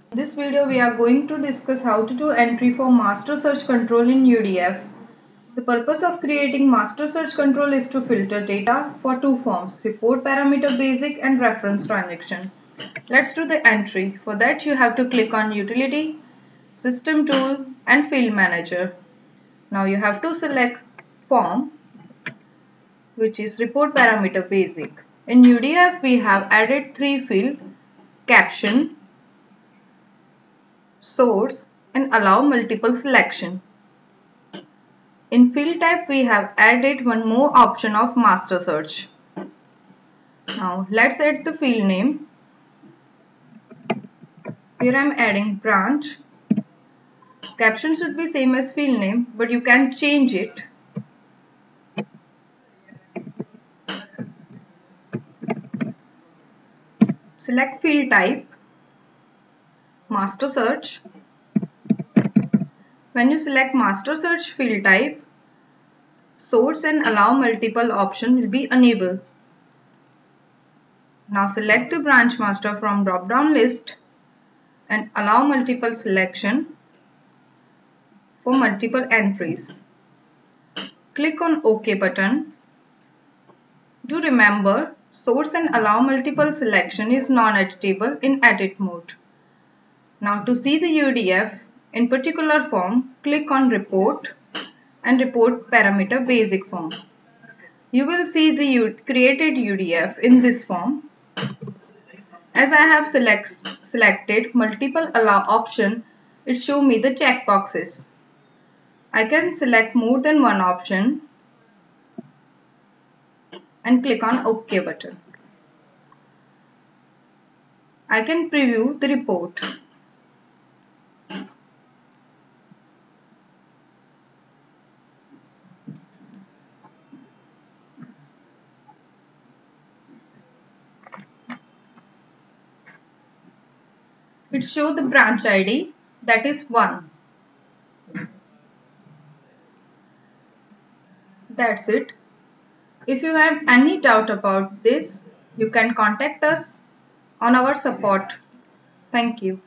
In this video, we are going to discuss how to do entry for master search control in UDF. The purpose of creating master search control is to filter data for two forms, report parameter basic and reference transaction. Let's do the entry. For that, you have to click on utility, system tool and field manager. Now you have to select form, which is report parameter basic. In UDF, we have added three fields: caption, source and allow multiple selection. In field type, we have added one more option of master search. Now let's add the field name. Here I am adding branch. Caption should be same as field name, but you can change it. Select field type, master search. When you select master search field type, source and allow multiple option will be enabled. Now select the branch master from drop down list and allow multiple selection for multiple entries. Click on OK button. Do remember, source and allow multiple selection is non-editable in edit mode. Now to see the UDF in particular form, click on report and report parameter basic form. You will see the created UDF in this form. As I have selected multiple allow option, it shows me the checkboxes. I can select more than one option and click on OK button. I can preview the report. It shows the branch ID, that is 1. That's it. If you have any doubt about this, you can contact us on our support. Thank you.